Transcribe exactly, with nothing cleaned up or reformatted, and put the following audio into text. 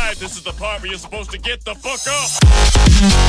Alright, this is the part where you're supposed to get the fuck up.